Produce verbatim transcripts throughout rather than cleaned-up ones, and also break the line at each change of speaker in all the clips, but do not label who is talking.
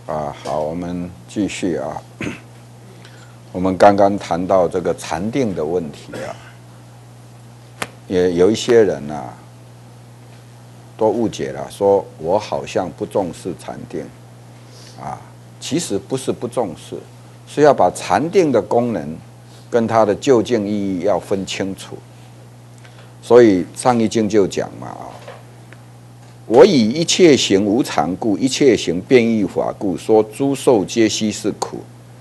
啊，好，我们继续啊。我们刚刚谈到这个禅定的问题啊，也有一些人啊，都误解了，说我好像不重视禅定啊，其实不是不重视，是要把禅定的功能跟它的究竟意义要分清楚。所以上一经就讲嘛啊。我以一切行无常故，一切行变异法故，说诸受皆悉是苦。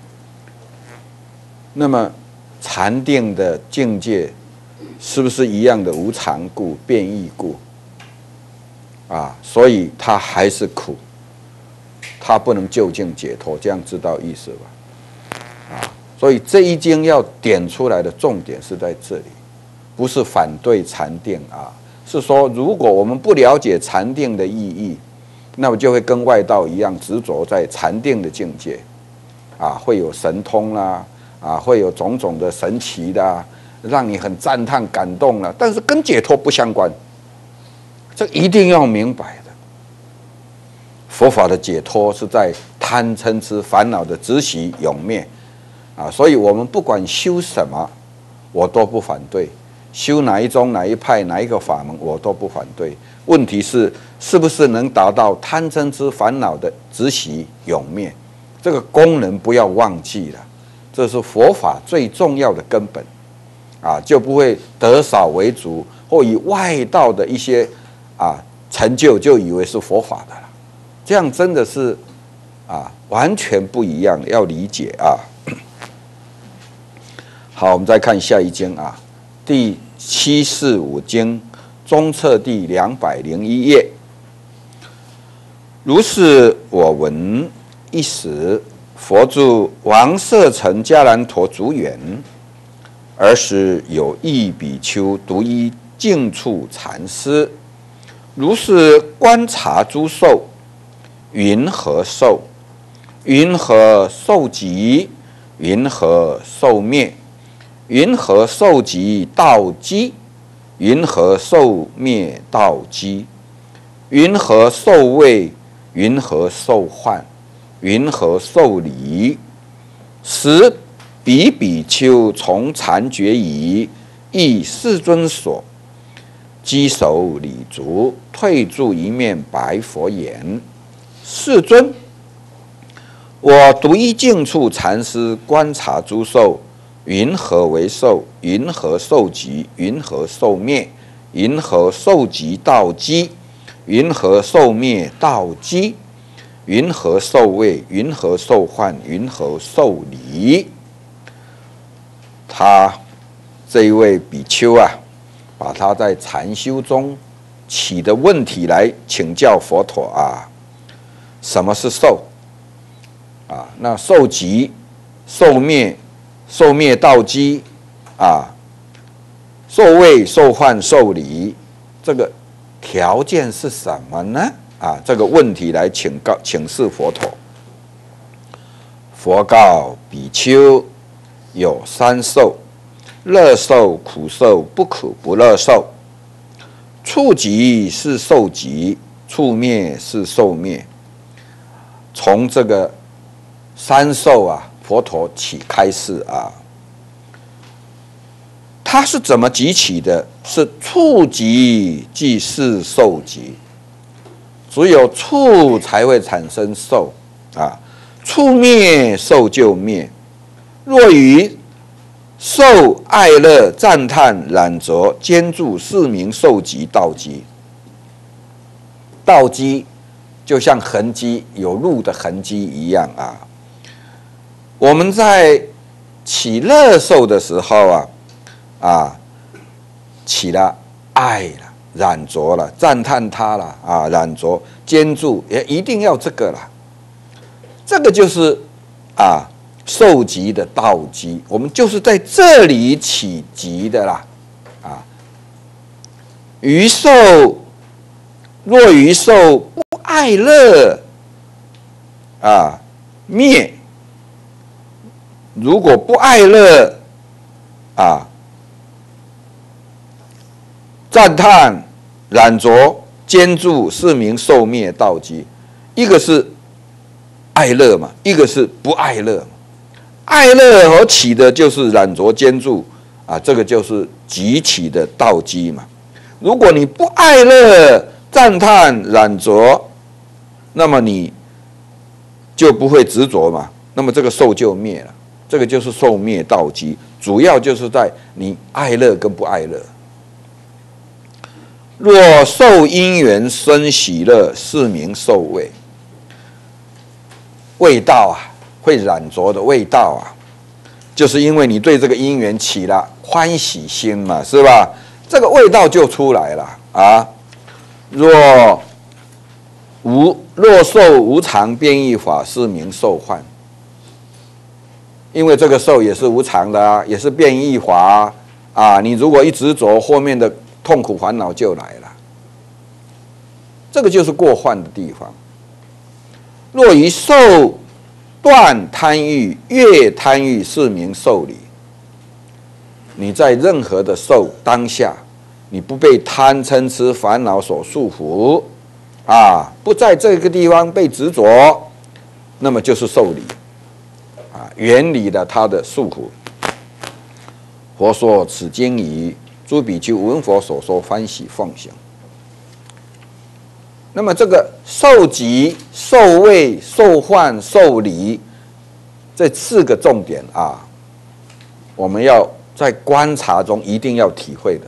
那么禅定的境界是不是一样的无常故、变异故？啊，所以它还是苦，它不能究竟解脱，这样知道意思吧？啊，所以这一经要点出来的重点是在这里，不是反对禅定啊。是说，如果我们不了解禅定的意义，那么就会跟外道一样执着在禅定的境界，啊，会有神通啦，啊，会有种种的神奇的、啊，让你很赞叹、感动了，但是跟解脱不相关，这一定要明白的。佛法的解脱是在贪嗔痴烦恼的直习永灭，啊，所以我们不管修什么，我都不反对。修哪一宗哪一派哪一个法门我都不反对，问题是是不是能达到贪嗔痴烦恼的直习永灭，这个功能不要忘记了，这是佛法最重要的根本啊，就不会得少为足，或以外道的一些啊成就就以为是佛法的了，这样真的是啊完全不一样，要理解啊。好，我们再看下一经啊。第七四五经中册第两百零一页，如是我闻，一时佛住王舍城迦兰陀竹园，尔时有一比丘独依静处禅师，如是观察诸受，云何受？云何受集？云何受灭？云何受集道机？云何受灭道机？云何受位？云何受患？云何受离？时彼比丘从禅觉已，诣世尊所，稽首礼足，退住一面，白佛言：世尊，我独依静处禅师观察诸受。云何为受？云何受集？云何受灭？云何受集道机？云何受灭道机？云何受位？云何受患？云何受离？他这一位比丘啊，把他在禅修中起的问题来请教佛陀啊。什么是受？啊，那受集、受灭。受灭道机啊，受位、受患、受离，这个条件是什么呢？啊，这个问题来请告请示佛陀。佛告比丘：有三受，乐受、苦受、不苦不乐受。处集是受集，处灭是受灭。从这个三受啊。佛陀起开示啊，它是怎么集起的？是处集即是受集，只有处才会产生受啊，处灭受就灭。若于受爱乐赞叹染着兼住是名受集道集。道集就像痕迹，有路的痕迹一样啊。我们在起乐受的时候啊，啊，起了爱了，染着了，赞叹他了啊，染着兼住，也一定要这个啦。这个就是啊，受集的道集，我们就是在这里起集的啦，啊。于受若于受不爱乐啊，灭。如果不爱乐啊，赞叹、染着、兼住是名受灭道集。一个是爱乐嘛，一个是不爱乐。爱乐而起的就是染着坚住啊，这个就是急起的道基嘛。如果你不爱乐、赞叹、染着，那么你就不会执着嘛，那么这个受就灭了。这个就是受灭道基，主要就是在你爱乐跟不爱乐。若受因缘生喜乐，是名受味。味道啊，会染着的味道啊，就是因为你对这个因缘起了欢喜心嘛，是吧？这个味道就出来了啊。若无若受无常变异法，是名受幻。因为这个受也是无常的啊，也是变异法啊。啊，你如果一执着，后面的痛苦烦恼就来了。这个就是过患的地方。若于受断贪欲，越贪欲，是名受离。你在任何的受当下，你不被贪嗔痴烦恼所束缚，啊，不在这个地方被执着，那么就是受离。啊，远离了他的束缚。佛说此经已，诸比丘闻佛所说，欢喜奉行。那么这个受集、受味、受患、受离这四个重点啊，我们要在观察中一定要体会的。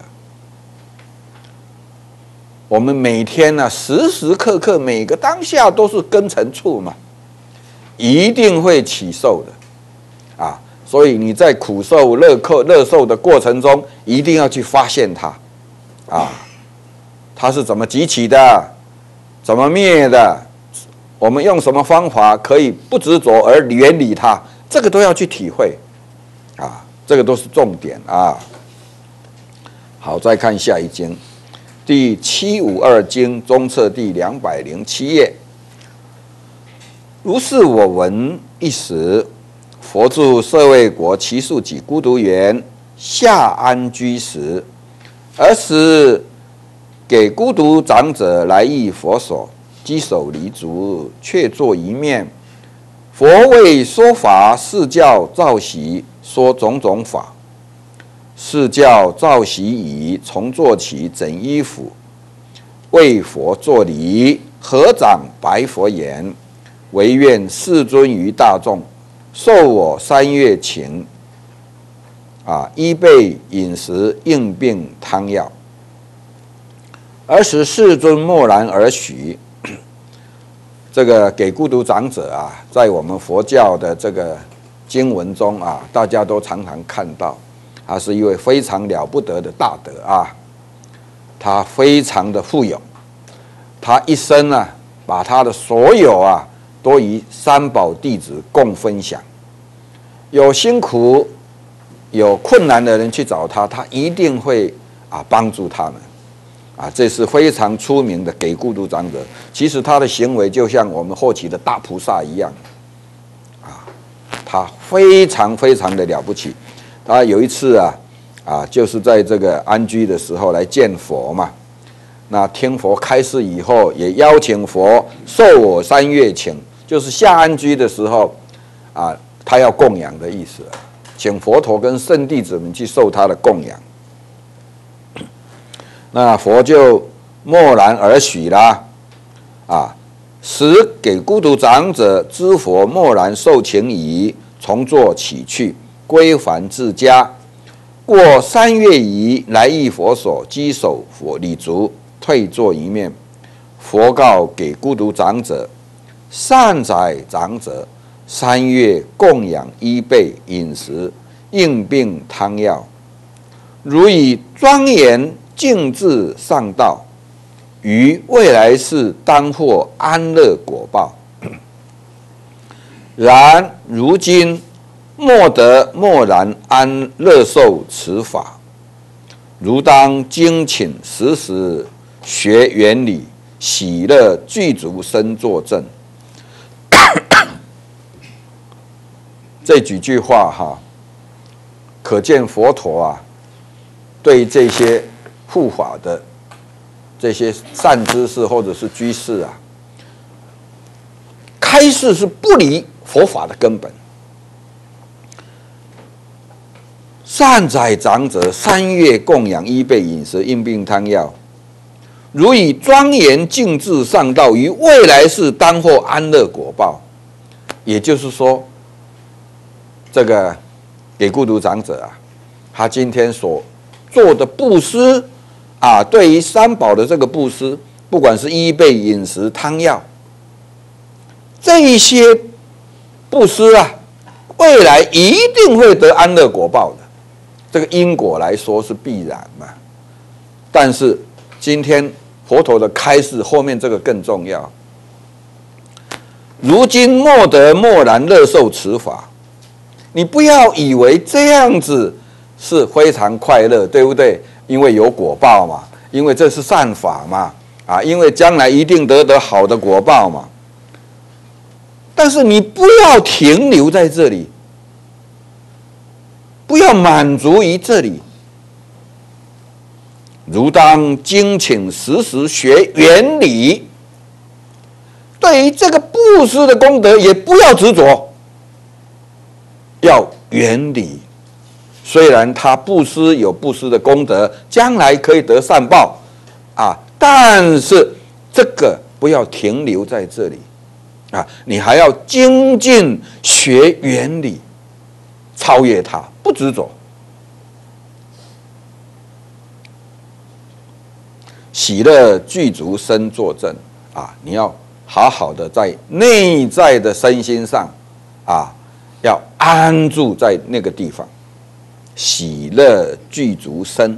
我们每天呢、啊，时时刻刻每个当下都是根尘处嘛，一定会起受的。啊，所以你在苦受、乐受、乐受的过程中，一定要去发现它，啊，它是怎么激起的，怎么灭的，我们用什么方法可以不执着而远离它，这个都要去体会，啊，这个都是重点啊。好，再看下一经，第七五二经中册第两百零七页。如是我闻一时。佛住舍卫国祇树给孤独园下安居时，尔时给孤独长者来诣佛所，稽首离足，却坐一面。佛为说法，示教造习，说种种法。示教造习已，从坐起，整衣服，为佛作礼，合掌白佛言：唯愿世尊于大众。受我三月请，啊，衣被饮食应病汤药。尔时世尊默然而许。这个给孤独长者啊，在我们佛教的这个经文中啊，大家都常常看到，他是一位非常了不得的大德啊，他非常的富有，他一生啊，把他的所有啊。都与三宝弟子共分享，有辛苦、有困难的人去找他，他一定会啊帮助他们，啊，这是非常出名的给孤独长者。其实他的行为就像我们后期的大菩萨一样，啊，他非常非常的了不起。他有一次啊，啊，就是在这个安居的时候来见佛嘛。那听佛开示以后，也邀请佛受我三月请。就是下安居的时候，啊，他要供养的意思，请佛陀跟圣弟子们去受他的供养。那佛就默然而许啦，啊，时给孤独长者知佛默然受请已，从座起去，归还自家。过三月已，来诣佛所，稽首佛礼足，退坐一面。佛告给孤独长者。善哉长者，三月供养衣被饮食应病汤药，如以庄严净智上道，于未来世当获安乐果报。然如今莫得默然安乐受此法，如当精勤时时学原理，喜乐具足身作证。这几句话哈，可见佛陀啊，对这些护法的这些善知识或者是居士啊，开示是不不离佛法的根本。善哉长者，三月供养衣被饮食因病汤药，如以庄严净智上道，于未来世当获安乐果报。也就是说，这个给孤独长者啊，他今天所做的布施啊，对于三宝的这个布施，不管是衣被饮食汤药，这一些布施啊，未来一定会得安乐果报的。这个因果来说是必然嘛，但是今天佛陀的开示后面这个更重要。如今莫得默然乐受此法，你不要以为这样子是非常快乐，对不对？因为有果报嘛，因为这是善法嘛，啊，因为将来一定得得好的果报嘛。但是你不要停留在这里。不要满足于这里，如当精勤时时学原理。对于这个布施的功德，也不要执着，要原理。虽然他布施有布施的功德，将来可以得善报啊，但是这个不要停留在这里啊，你还要精进学原理，超越它。不执着，喜乐具足身作证啊！你要好好的在内在的身心上啊，要安住在那个地方。喜乐具足身，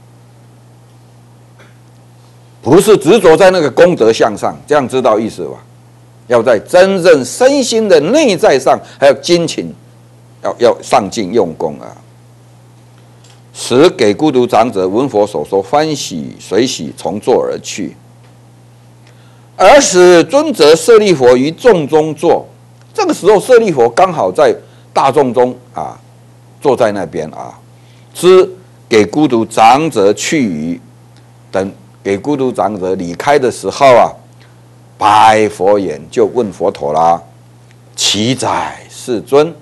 不是执着在那个功德相上，这样知道意思吧？要在真正身心的内在上，还有精勤。要要上进用功啊！使给孤独长者闻佛所说，欢喜随喜从座而去。而使尊者舍利佛于众中坐，这个时候舍利佛刚好在大众中啊，坐在那边啊。知给孤独长者去矣，等给孤独长者离开的时候啊，白佛言，就问佛陀啦：其哉，世尊！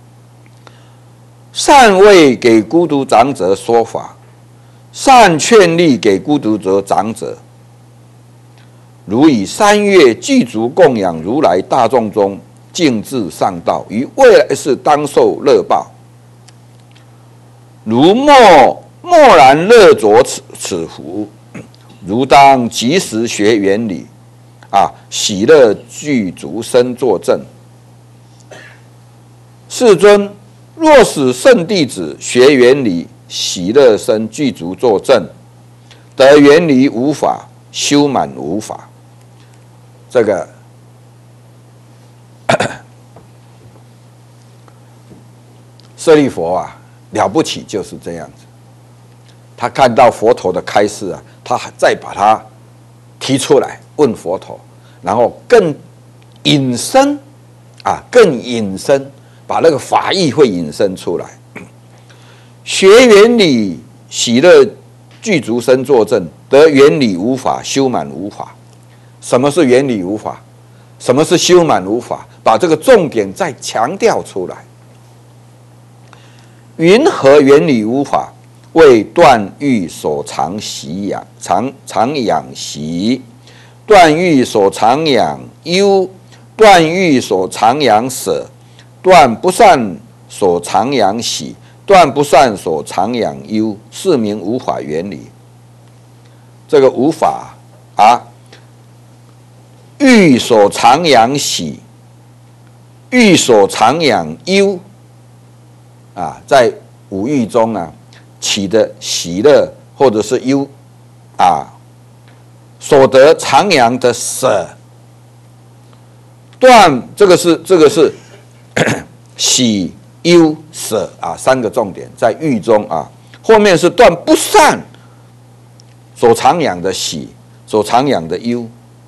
善为给孤独长者说法，善劝励给孤独者长者。如以三月具足供养如来大众中净智上道，于未来世当受乐报。如默默然乐着此此福，如当即时学原理啊，喜乐具足身作证。世尊。若使圣弟子学原理，喜乐身具足作证，得原理无法，修满无法。这个舍利佛啊，了不起就是这样子。他看到佛陀的开示啊，他再把它提出来问佛陀，然后更引申啊，更引申。把那个法义会引申出来，学原理，喜乐具足身作证，得原理无法，修满无法。什么是原理无法？什么是修满无法？把这个重点再强调出来。云何原理无法？为断欲所常习养，常常养习；断欲所常养忧，断欲所常养舍。断不善所常养喜，断不善所常养忧，是名无法原理。这个无法啊，欲所常养喜，欲所常养忧啊，在五欲中啊起的喜乐或者是忧啊，所得常养的舍，断这个是这个是。喜忧舍啊，三个重点在欲中啊。后面是断不善所常养的喜，所常养的忧。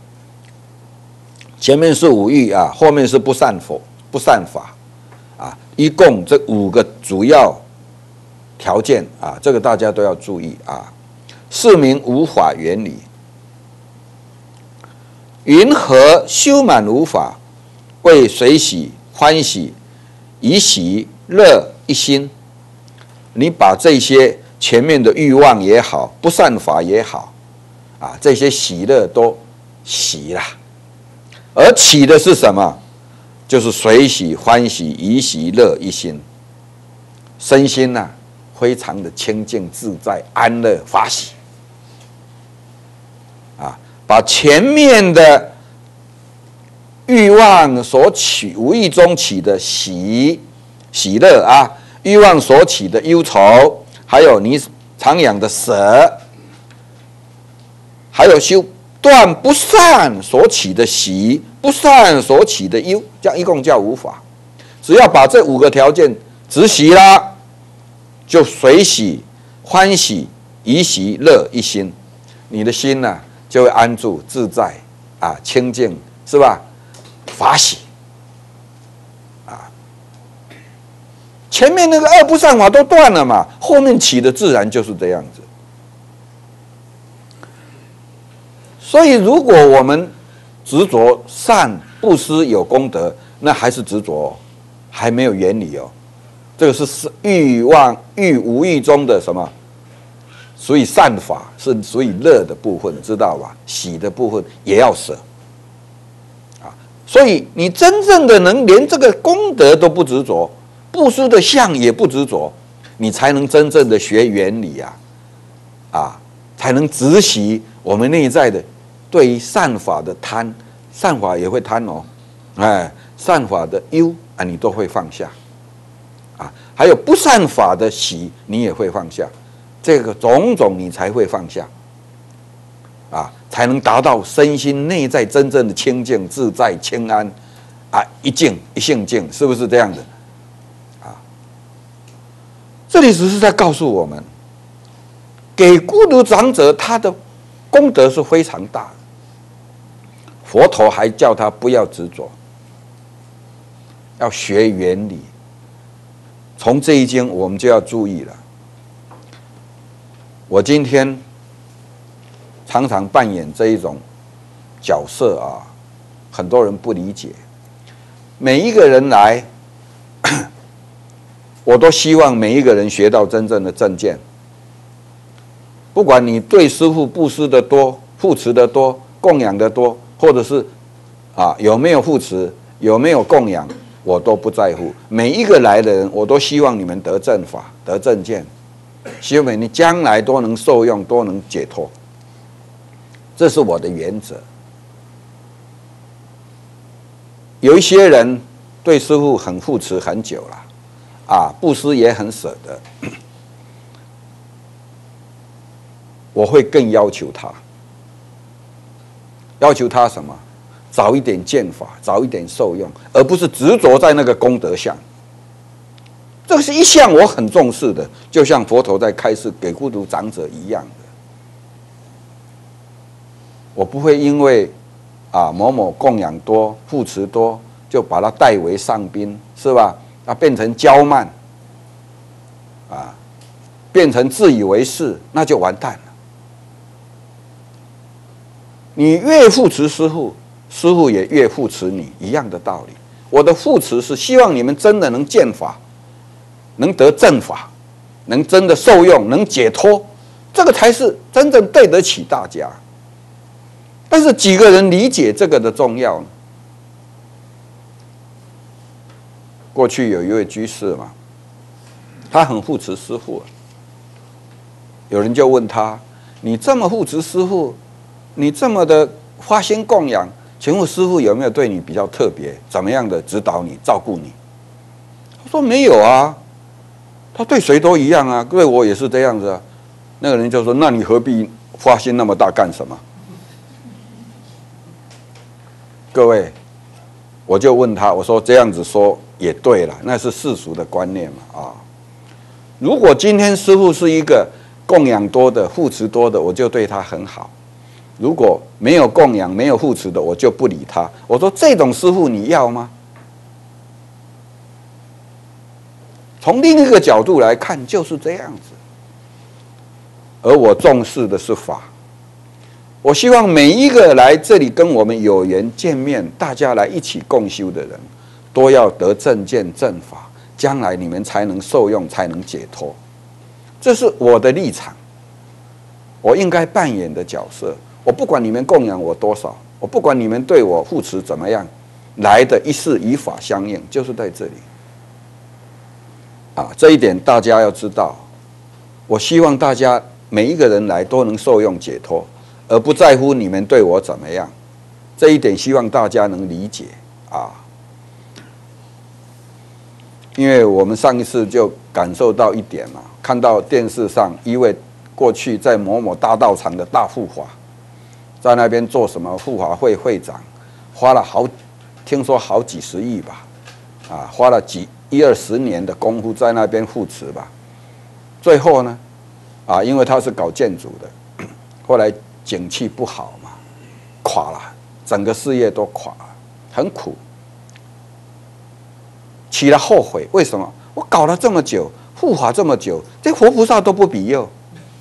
前面是五欲啊，后面是不善佛不善法啊，一共这五个主要条件啊，这个大家都要注意啊。是名无法原理。云何修满无法？ 为随喜欢喜，以喜乐一心。你把这些前面的欲望也好，不善法也好，啊，这些喜乐都喜啦。而起的是什么？就是随喜欢喜，以喜乐一心。身心呐、啊，非常的清净自在、安乐法喜。啊，把前面的欲望所起，无意中起的喜喜乐啊，欲望所起的忧愁，还有你常养的舍，还有修断不善所起的喜，不善所起的忧，这样一共叫无法。只要把这五个条件执习啦，就随喜欢喜，以喜乐一心，你的心呢、啊、就会安住自在啊，清净，是吧？法喜啊，前面那个恶不善法都断了嘛，后面起的自然就是这样子。所以，如果我们执着善布施有功德，那还是执着、哦，还没有原理哦。这个是欲望欲无意中的什么？属于善法，是属于乐的部分，知道吧？喜的部分也要舍啊。所以，你真正的能连这个功德都不执着，布施的相也不执着，你才能真正的学原理啊，啊，才能直习我们内在的。对于善法的贪，善法也会贪哦，哎，善法的忧啊，你都会放下，啊，还有不善法的喜，你也会放下，这个种种你才会放下，啊，才能达到身心内在真正的清净自在清安，啊，一净一性净，是不是这样的？啊，这里只是在告诉我们，给孤独长者他的功德是非常大的。佛陀还叫他不要执着，要学原理。从这一经我们就要注意了。我今天常常扮演这一种角色啊，很多人不理解。每一个人来，我都希望每一个人学到真正的正见。不管你对师父布施的多、护持的多、供养的多。或者是啊有没有护持，有没有供养，我都不在乎。每一个来的人，我都希望你们得正法，得正见，希望你将来都能受用，都能解脱。这是我的原则。有一些人对师父很护持很久了，啊，布施也很舍得，我会更要求他。要求他什么？早一点见法，早一点受用，而不是执着在那个功德相。这个是一项我很重视的，就像佛陀在开示给孤独长者一样的。我不会因为啊某某供养多、护持多，就把他代为上宾，是吧？他变成骄慢，啊，变成自以为是，那就完蛋了。你越护持师父，师父也越护持你，一样的道理。我的护持是希望你们真的能见法，能得正法，能真的受用，能解脱，这个才是真正对得起大家。但是几个人理解这个的重要呢？过去有一位居士嘛，他很护持师父，有人就问他：“你这么护持师父？”你这么的花心供养，请问师父有没有对你比较特别，怎么样的指导你、照顾你？他说没有啊，他对谁都一样啊，对我也是这样子啊。那个人就说：“那你何必花心那么大干什么？”各位，我就问他，我说这样子说也对了，那是世俗的观念嘛啊。如果今天师父是一个供养多的、护持多的，我就对他很好。如果没有供养、没有护持的，我就不理他。我说这种师父你要吗？从另一个角度来看，就是这样子。而我重视的是法， 我希望每一个来这里跟我们有缘见面，大家来一起共修的人，都要得正见正法，将来你们才能受用，才能解脱。这是我的立场，我应该扮演的角色。我不管你们供养我多少，我不管你们对我护持怎么样，来的一世以法相应，就是在这里。啊，这一点大家要知道。我希望大家每一个人来都能受用解脱，而不在乎你们对我怎么样。这一点希望大家能理解啊。因为我们上一次就感受到一点嘛，看到电视上一位过去在某某大道场的大护法，在那边做什么护法会会长，花了好，听说好几十亿吧，啊，花了几一二十年的功夫在那边护持吧，最后呢，啊，因为他是搞建筑的，后来景气不好嘛，垮了，整个事业都垮了，很苦。起了后悔，为什么？我搞了这么久，护法这么久，这活菩萨都不庇佑。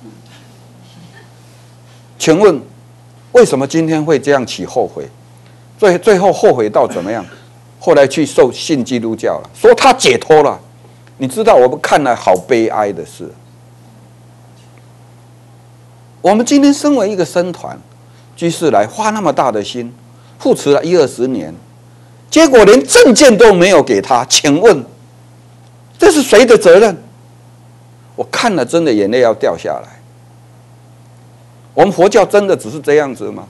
请问，为什么今天会这样起后悔？最最后后悔到怎么样？后来去受信基督教了，说他解脱了。你知道我们看来好悲哀的事。我们今天身为一个僧团居士来花那么大的心，护持了一二十年。结果连证件都没有给他，请问这是谁的责任？我看了真的眼泪要掉下来。我们佛教真的只是这样子吗？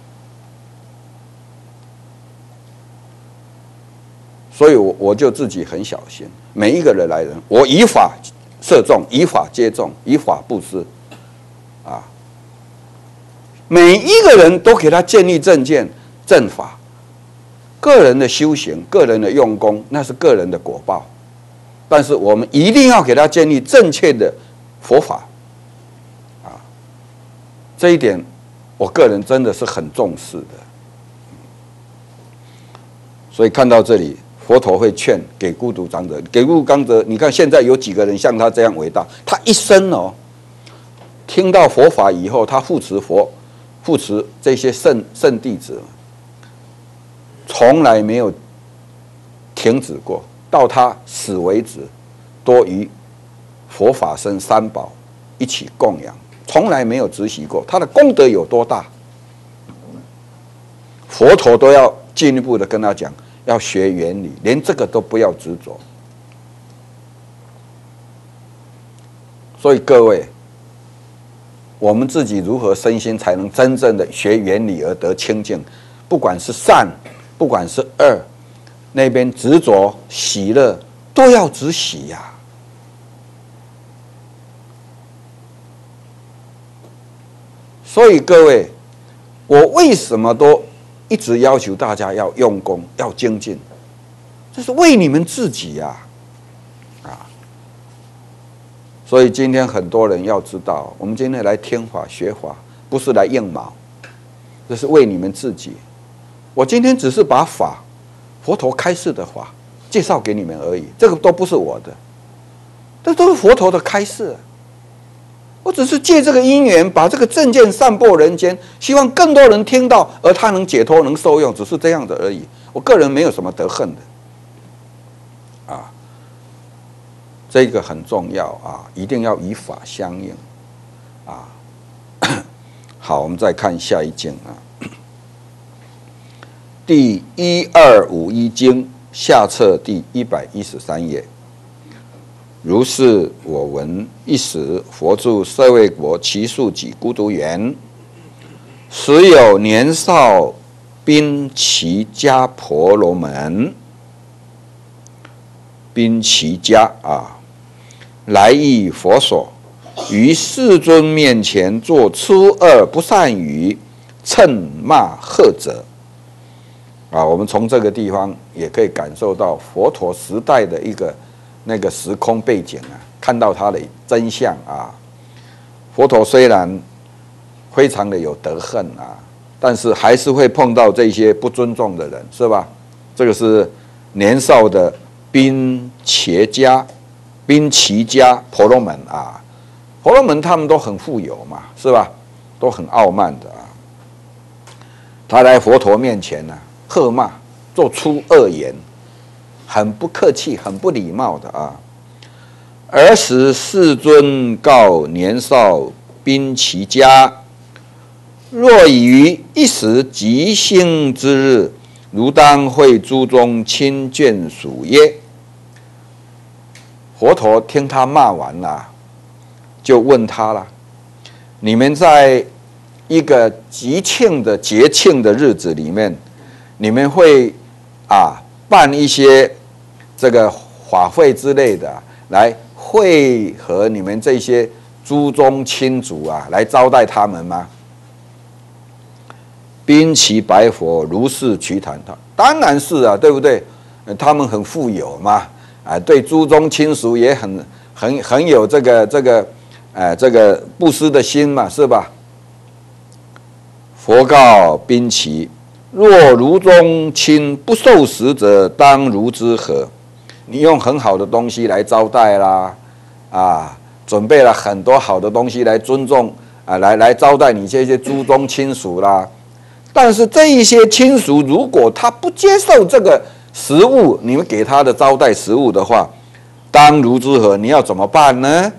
所以我我就自己很小心，每一个人来人，我以法摄众，以法接众，以法布施，啊，每一个人都给他建立正见正法。个人的修行，个人的用功，那是个人的果报，但是我们一定要给他建立正确的佛法，啊，这一点我个人真的是很重视的。所以看到这里，佛陀会劝给孤独长者，给孤独长者，你看现在有几个人像他这样伟大？他一生哦，听到佛法以后，他护持佛，护持这些圣圣弟子。从来没有停止过，到他死为止，多与佛法僧三宝一起供养，从来没有止息过。他的功德有多大？佛陀都要进一步的跟他讲，要学原理，连这个都不要执着。所以各位，我们自己如何身心才能真正的学原理而得清净？不管是善。不管是恶，那边执着喜乐，都要止喜呀、啊。所以各位，我为什么都一直要求大家要用功，要精进？这是为你们自己呀、啊，啊！所以今天很多人要知道，我们今天来听法学法，不是来应毛，这是为你们自己。我今天只是把法，佛陀开示的法介绍给你们而已，这个都不是我的，这都是佛陀的开示。我只是借这个因缘，把这个正见散播人间，希望更多人听到，而他能解脱，能受用，只是这样的而已。我个人没有什么得恨的，啊，这个很重要啊，一定要以法相应，啊。好，我们再看下一经啊。第一二五一经下册第一百一十三页。如是我闻，一时佛住舍卫国祇树给孤独园，时有年少宾齐迦婆罗门，宾齐迦啊，来诣佛所，于世尊面前作粗恶不善语，称骂喝责。啊，我们从这个地方也可以感受到佛陀时代的一个那个时空背景啊，看到它的真相啊。佛陀虽然非常的有德恨啊，但是还是会碰到这些不尊重的人，是吧？这个是年少的宾切迦、宾齐迦婆罗门啊，婆罗门他们都很富有嘛，是吧？都很傲慢的啊。 他来佛陀面前呢、啊，喝骂，做出恶言，很不客气，很不礼貌的啊。尔时世尊告年少宾奇家：若于一时吉兴之日，如当会诸中亲眷属耶？佛陀听他骂完了，就问他了：你们在一个吉庆的节庆的日子里面，你们会啊办一些这个法会之类的，来会合你们这些诸宗亲族啊，来招待他们吗？宾奇白佛如是瞿昙，他当然是啊，对不对？他们很富有嘛，啊，对诸宗亲属也很很很有这个这个，呃，这个布施的心嘛，是吧？佛告宾奇：若如中亲不受食者，当如之何？你用很好的东西来招待啦，啊，准备了很多好的东西来尊重啊，来来招待你这些诸宗亲属啦。但是这一些亲属，如果他不接受这个食物，你们给他的招待食物的话，当如之何？你要怎么办呢？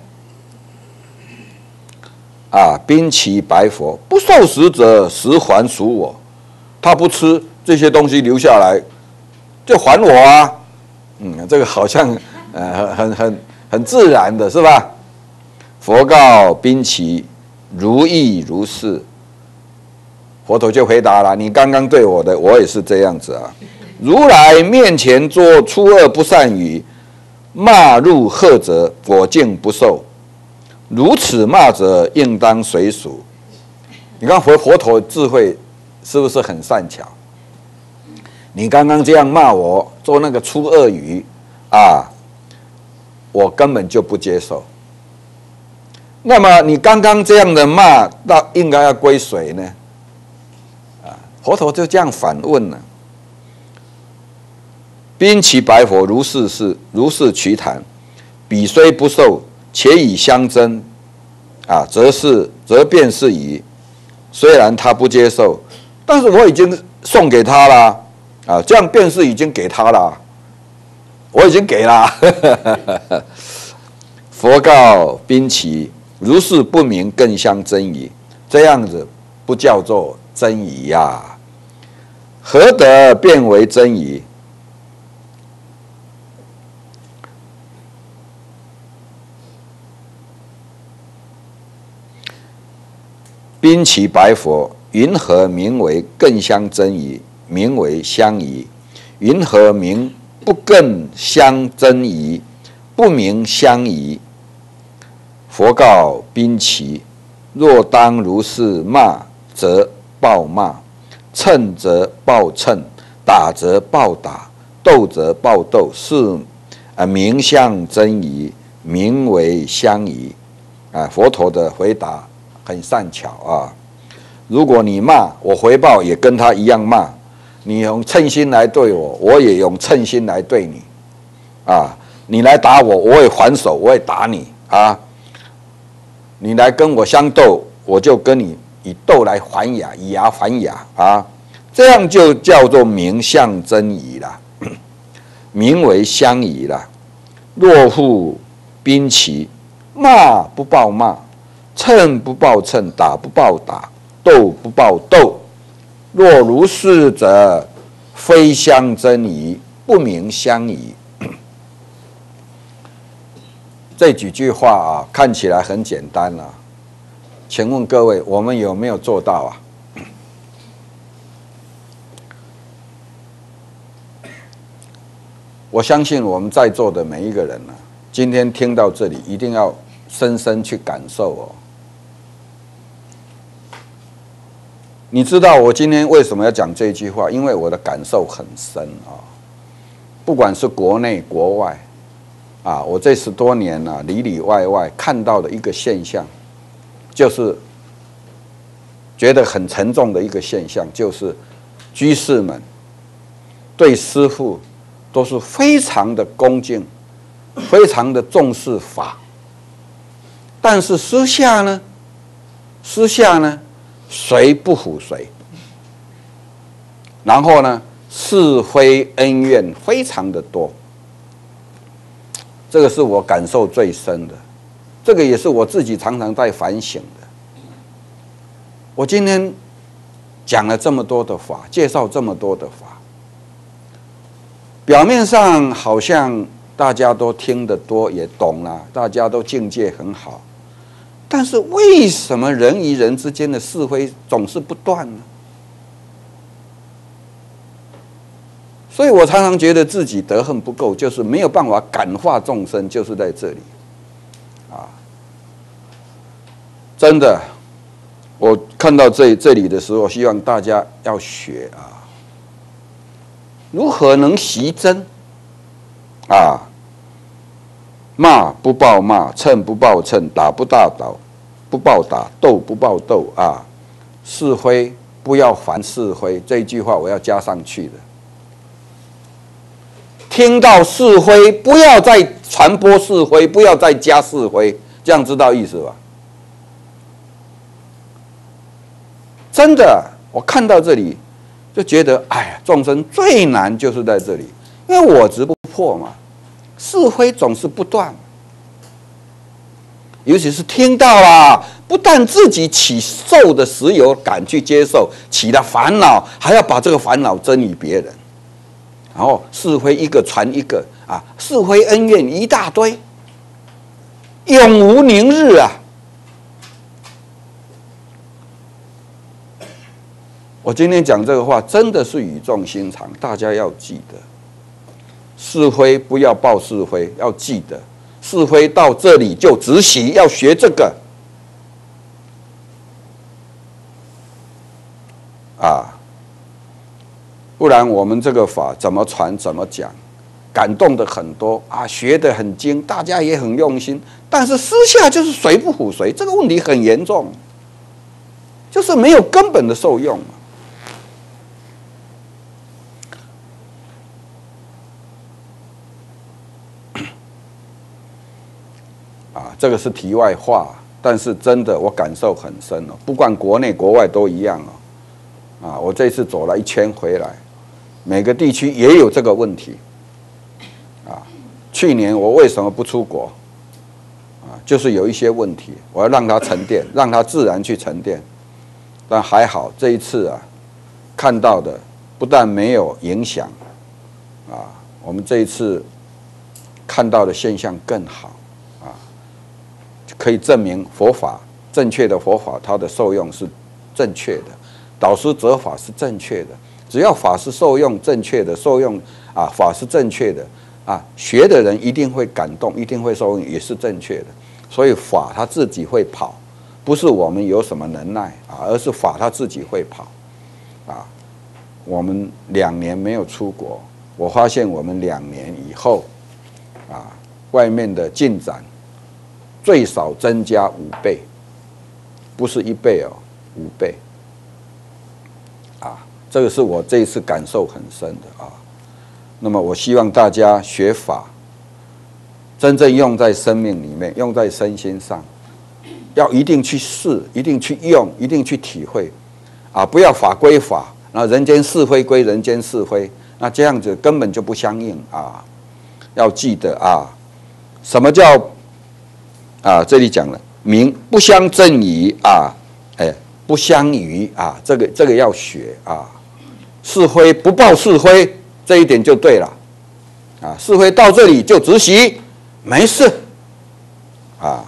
啊，宾奇白佛：不受食者，食还属我。他不吃这些东西留下来，就还我啊。嗯，这个好像呃很很很自然的是吧？佛告宾奇：如亦如是。佛陀就回答了：你刚刚对我的，我也是这样子啊。如来面前作出恶不善语，骂入喝者，我竟不受。如此骂者，应当随属。你看佛佛陀智慧是不是很善巧？你刚刚这样骂我，做那个出恶语啊，我根本就不接受。那么你刚刚这样的骂，那应该要归谁呢？啊，佛陀就这样反问了。宾奇白佛如是是如是瞿昙，彼虽不受，且以相争，啊，则是则便是矣。虽然他不接受，但是我已经送给他了，啊，这样便是已经给他了，我已经给了。佛告宾奇：如是不明，更相争矣。这样子不叫做争疑呀？何得变为争疑？宾奇白佛：云何名为更相争疑？名为相疑。云何名不更相争疑？不明相疑。佛告宾奇：若当如是骂，则报骂；称则报称；打则报打；斗则报斗，是啊名相争疑，名为相疑。啊，佛陀的回答很善巧啊！如果你骂我，回报也跟他一样骂。你用称心来对我，我也用称心来对你。啊，你来打我，我也还手，我也打你啊。你来跟我相斗，我就跟你以斗来还牙，以牙还牙啊。这样就叫做名相争疑了，名为相疑了。若复宾奇，骂不报骂，称不报称，打不报打，斗不报斗。若如是者，非相争疑，不明相疑。这几句话啊，看起来很简单啊，请问各位，我们有没有做到啊？我相信我们在座的每一个人呢、啊，今天听到这里，一定要深深去感受哦。你知道我今天为什么要讲这句话？因为我的感受很深啊，不管是国内国外，啊，我这十多年啊，里里外外看到的一个现象，就是觉得很沉重的一个现象，就是居士们对师父都是非常的恭敬，非常的重视法，但是私下呢，私下呢，谁不服谁？ 然后呢，是非恩怨非常的多，这个是我感受最深的，这个也是我自己常常在反省的。我今天讲了这么多的法，介绍这么多的法，表面上好像大家都听得多，也懂了，大家都境界很好，但是为什么人与人之间的是非总是不断呢？所以我常常觉得自己德行不够，就是没有办法感化众生，就是在这里，啊，真的，我看到这这里的时候，希望大家要学啊，如何能习真啊？骂不报骂，秤不报秤，打不打打，不报打，斗不报斗啊！是非不要烦是非，这一句话我要加上去的。听到是非，不要再传播是非，不要再加是非，这样知道意思吧？真的，我看到这里就觉得，哎呀，众生最难就是在这里，因为我执不破嘛。是非总是不断，尤其是听到啦，不但自己起受的实有感去接受，起了烦恼，还要把这个烦恼增于别人，然后是非一个传一个啊，是非恩怨一大堆，永无宁日啊！我今天讲这个话，真的是语重心长，大家要记得。是非不要报是非，要记得是非到这里就止息，要学这个啊，不然我们这个法怎么传怎么讲，感动的很多啊，学得很精，大家也很用心，但是私下就是谁不唬谁，这个问题很严重，就是没有根本的受用。啊，这个是题外话，但是真的我感受很深哦，不管国内国外都一样哦。啊，我这次走了一圈回来，每个地区也有这个问题。啊，去年我为什么不出国？啊，就是有一些问题，我要让它沉淀，让它自然去沉淀。但还好这一次啊，看到的不但没有影响，啊，我们这一次看到的现象更好。可以证明佛法正确的佛法，它的受用是正确的，导师责法是正确的。只要法是受用正确的，受用啊法是正确的啊，学的人一定会感动，一定会受用，也是正确的。所以法它自己会跑，不是我们有什么能耐啊，而是法它自己会跑啊。我们两年没有出国，我发现我们两年以后啊，外面的进展。最少增加五倍，不是一倍哦，五倍。啊，这个是我这一次感受很深的啊。那么我希望大家学法，真正用在生命里面，用在身心上，要一定去试，一定去用，一定去体会，啊，不要法归法，然后人间是非归人间是非，那这样子根本就不相应啊。要记得啊，什么叫？啊，这里讲了，名不相正语啊，哎，不相与啊，这个这个要学啊。是非不报是非，这一点就对了。啊，是非到这里就止息，没事。啊，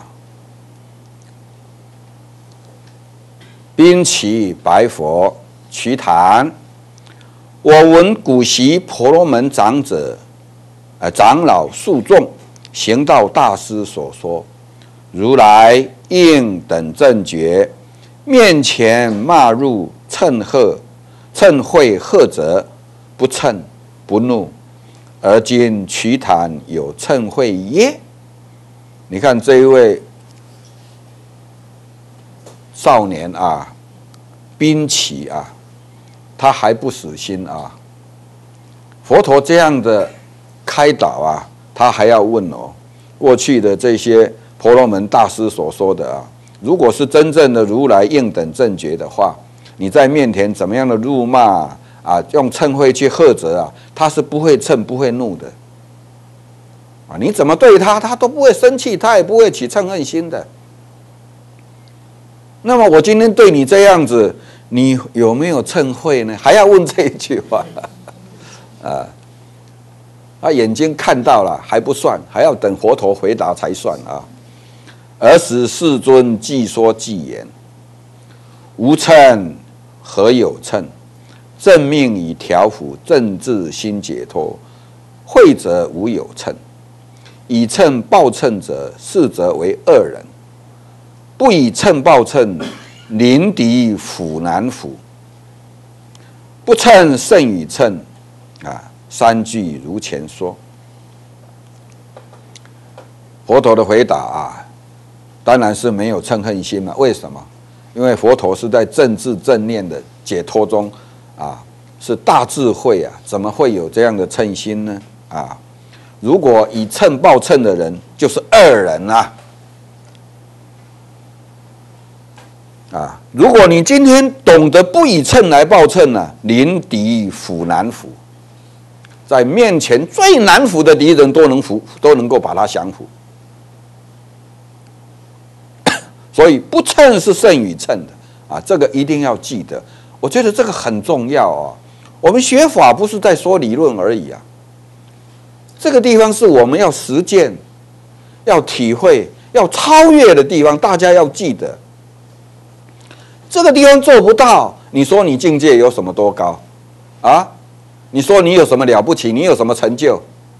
宾其白佛瞿昙，我闻古习婆罗门长者，呃，长老数众行道大师所说。如来应等正觉，面前骂入嗔喝，嗔恚喝者，不嗔不怒，而今瞿昙有嗔恚耶？你看这一位少年啊，宾奇啊，他还不死心啊。佛陀这样的开导啊，他还要问哦，过去的这些。婆罗门大师所说的啊，如果是真正的如来应等正觉的话，你在面前怎么样的辱骂啊，用嗔恚去呵责啊，他是不会嗔不会怒的。啊，你怎么对他，他都不会生气，他也不会起嗔恨心的。那么我今天对你这样子，你有没有嗔恚呢？还要问这一句话啊？他眼睛看到了还不算，还要等佛陀回答才算啊。尔时世尊既说偈言：无嗔何有嗔？正命以调伏，正智心解脱。慧则无有嗔，以嗔报嗔者，是则为恶人。不以嗔报嗔，临敌斧难斧。不嗔胜于嗔，啊，三句如前说。佛陀的回答啊，当然是没有嗔恨心了。为什么？因为佛陀是在正智正念的解脱中。啊，是大智慧啊，怎么会有这样的嗔心呢？啊，如果以嗔报嗔的人，就是恶人啊！啊，如果你今天懂得不以嗔来报嗔呢、啊，临敌斧难斧，在面前最难服的敌人都能服，都能够把他降服。所以不嗔是胜于嗔的啊，这个一定要记得。我觉得这个很重要哦。我们学法不是在说理论而已啊，这个地方是我们要实践、要体会、要超越的地方，大家要记得。这个地方做不到，你说你境界有什么多高啊？你说你有什么了不起？你有什么成就？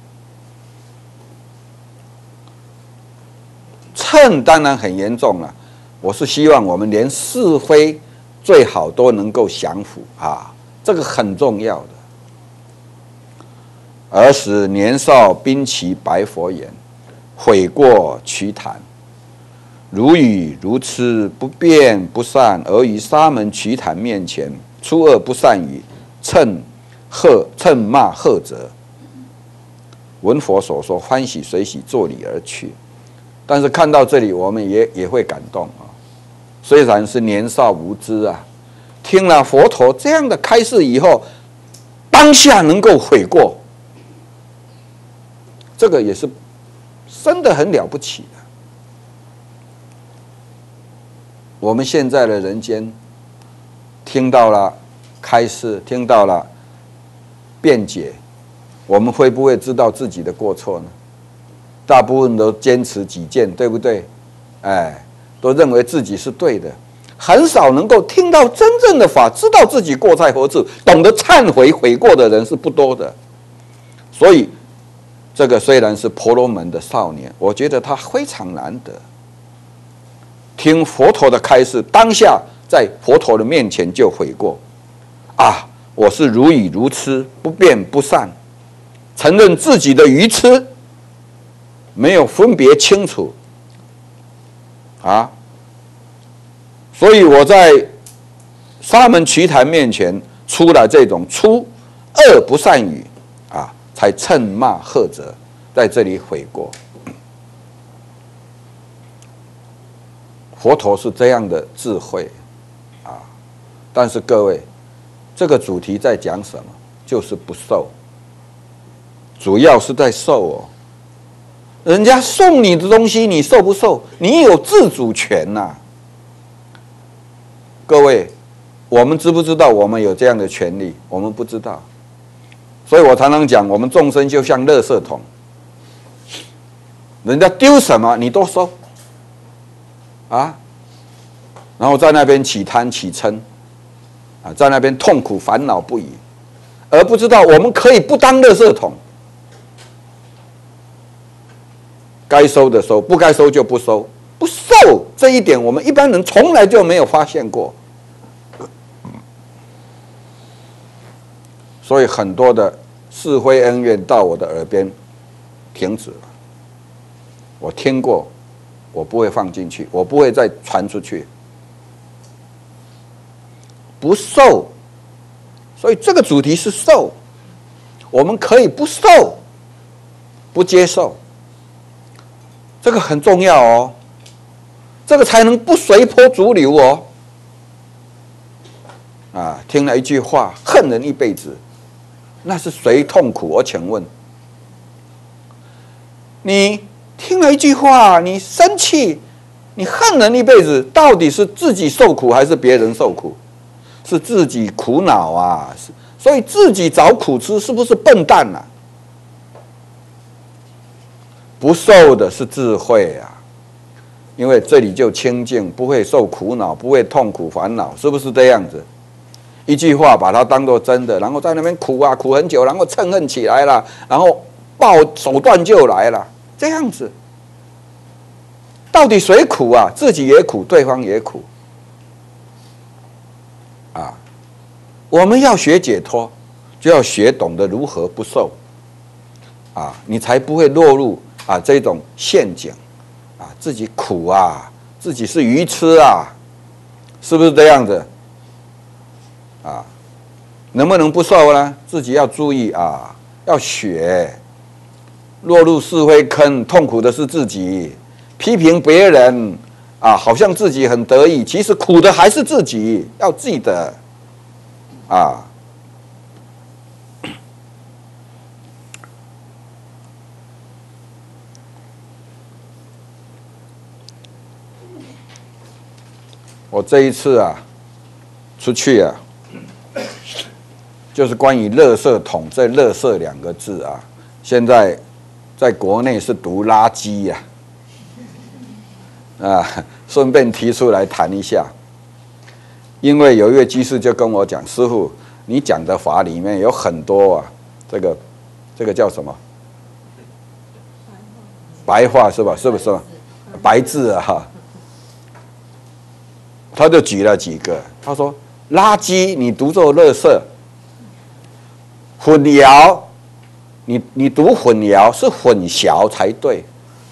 嗔当然很严重了。我是希望我们连是非最好都能够降服啊，这个很重要的。儿时年少宾奇白佛言：悔过瞿昙，如语如痴，不辩不善，而于沙门瞿昙面前，出恶不善语，嗔喝嗔骂喝责。闻佛所说，欢喜随喜，作礼而去。但是看到这里，我们也也会感动啊。虽然是年少无知啊，听了佛陀这样的开示以后，当下能够悔过，这个也是真的很了不起的。我们现在的人间，听到了开示，听到了辩解，我们会不会知道自己的过错呢？大部分都坚持己见，对不对？哎，都认为自己是对的，很少能够听到真正的法，知道自己过在何处，懂得忏悔悔过的人是不多的。所以，这个虽然是婆罗门的少年，我觉得他非常难得。听佛陀的开示，当下在佛陀的面前就悔过，啊，我是如语如痴，不辩不善，承认自己的愚痴。没有分别清楚啊，所以我在沙门瞿昙面前出了这种出恶不善语啊，才嗔骂喝责，在这里悔过。佛陀是这样的智慧啊，但是各位，这个主题在讲什么？就是不受，主要是在受哦。人家送你的东西，你受不受？你有自主权呐、啊。各位，我们知不知道我们有这样的权利？我们不知道。所以我常常讲，我们众生就像垃圾桶，人家丢什么你都收，啊，然后在那边起贪起嗔，啊，在那边痛苦烦恼不已，而不知道我们可以不当垃圾桶。该收的收，不该收就不收。不受这一点，我们一般人从来就没有发现过。所以很多的是非恩怨到我的耳边停止了。我听过，我不会放进去，我不会再传出去。不受，所以这个主题是受。我们可以不受，不接受。这个很重要哦，这个才能不随波逐流哦。 啊，听了一句话，恨人一辈子，那是谁痛苦？我请问，你听了一句话，你生气，你恨人一辈子，到底是自己受苦还是别人受苦？是自己苦恼啊！所以自己找苦吃，是不是笨蛋啊？不受的是智慧啊，因为这里就清净，不会受苦恼，不会痛苦烦恼，是不是这样子？一句话把它当作真的，然后在那边苦啊苦很久，然后嗔恨起来了，然后报手段就来了，这样子，到底谁苦啊？自己也苦，对方也苦，啊，我们要学解脱，就要学懂得如何不受，啊，你才不会落入啊这种陷阱，啊，自己苦啊，自己是愚痴啊，是不是这样子？啊，能不能不受呢？自己要注意啊，要学。落入是非坑，痛苦的是自己；批评别人啊，好像自己很得意，其实苦的还是自己。要记得啊。我这一次啊，出去啊。就是关于垃圾桶这“垃圾”两个字啊，现在在国内是读垃圾呀，啊，顺便提出来谈一下。因为有一位居士就跟我讲：“师父，你讲的法里面有很多啊，这个这个叫什么？白话是吧？是不是？白字啊哈。”他就举了几个，他说：“垃圾你读作垃圾。”混淆，你你读混淆是混淆才对。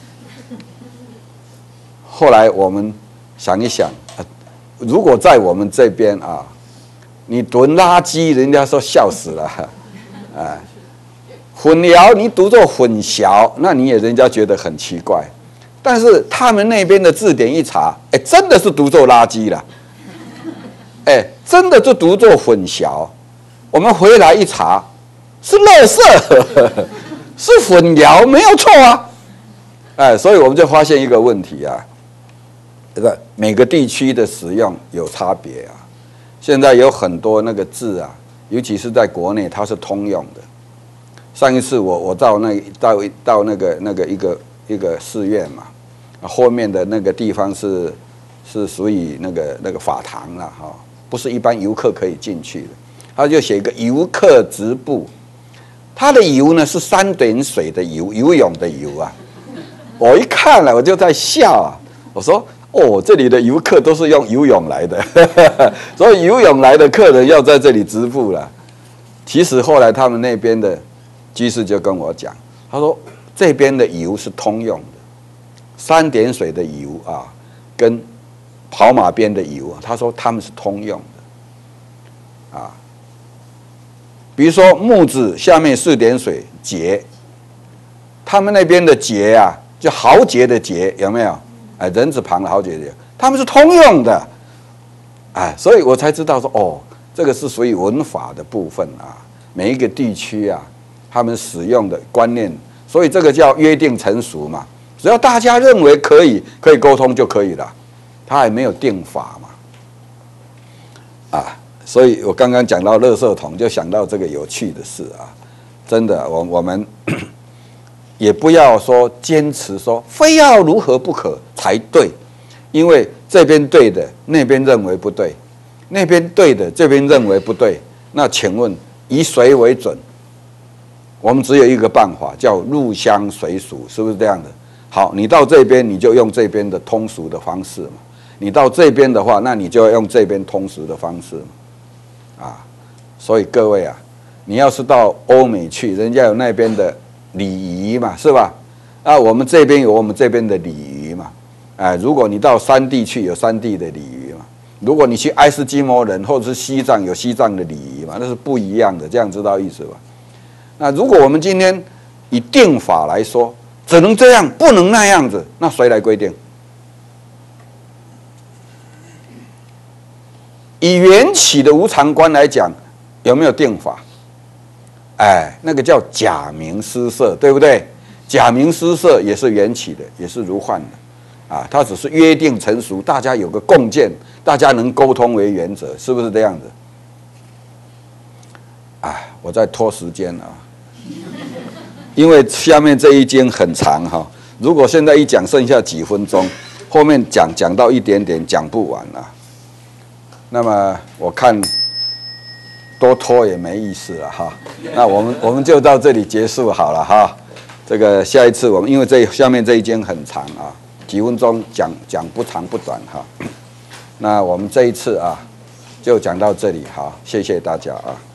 后来我们想一想，如果在我们这边啊，你读垃圾，人家说笑死了，啊，混淆你读作混淆，那你也人家觉得很奇怪。但是他们那边的字典一查，哎，真的是读作垃圾了，哎，真的就读作混淆。我们回来一查。是垃圾，是混淆，没有错啊，哎，所以我们就发现一个问题啊，这个每个地区的使用有差别啊。现在有很多那个字啊，尤其是在国内，它是通用的。上一次我我到那到到那个那个一个一个寺院嘛，后面的那个地方是是属于那个那个法堂了哈，不是一般游客可以进去的，他就写一个游客直步。他的游呢是三点水的游，游泳的游啊。我一看了，我就在笑啊。我说：“哦，这里的游客都是用游泳来的，所以游泳来的客人要在这里直步了。”其实后来他们那边的居士就跟我讲，他说这边的游是通用的，三点水的游啊，跟跑马边的游啊，他说他们是通用的啊。比如说木字下面四点水节，他们那边的节啊，就豪杰的杰，有没有？哎，人字旁的豪杰的，他们是通用的，哎，所以我才知道说，哦，这个是属于文法的部分啊。每一个地区啊，他们使用的观念，所以这个叫约定成熟嘛。只要大家认为可以，可以沟通就可以了，他还没有定法嘛，啊。所以我刚刚讲到垃圾桶，就想到这个有趣的事啊！真的，我我们也不要说坚持说非要如何不可才对，因为这边对的，那边认为不对；那边对的，这边认为不对。那请问以谁为准？我们只有一个办法，叫入乡随俗，是不是这样的？好，你到这边你就用这边的通俗的方式嘛；你到这边的话，那你就要用这边通俗的方式嘛。啊，所以各位啊，你要是到欧美去，人家有那边的礼仪嘛，是吧？啊，我们这边有我们这边的礼仪嘛。哎，如果你到山地去，有山地的礼仪嘛；如果你去爱斯基摩人或者是西藏，有西藏的礼仪嘛，那是不一样的。这样知道意思吧？那如果我们今天以定法来说，只能这样，不能那样子，那谁来规定？ 以缘起的无常观来讲，有没有定法？哎，那个叫假名施设，对不对？假名施设也是缘起的，也是如幻的，啊，它只是约定成熟，大家有个共见，大家能沟通为原则，是不是这样子？哎，我在拖时间啊，因为下面这一经很长哈，如果现在一讲剩下几分钟，后面讲讲到一点点讲不完啊。那么我看。多拖也没意思了哈，那我们我们就到这里结束好了哈。这个下一次我们因为这下面这一间很长啊，几分钟讲讲不长不短哈。那我们这一次啊，就讲到这里，好，谢谢大家啊。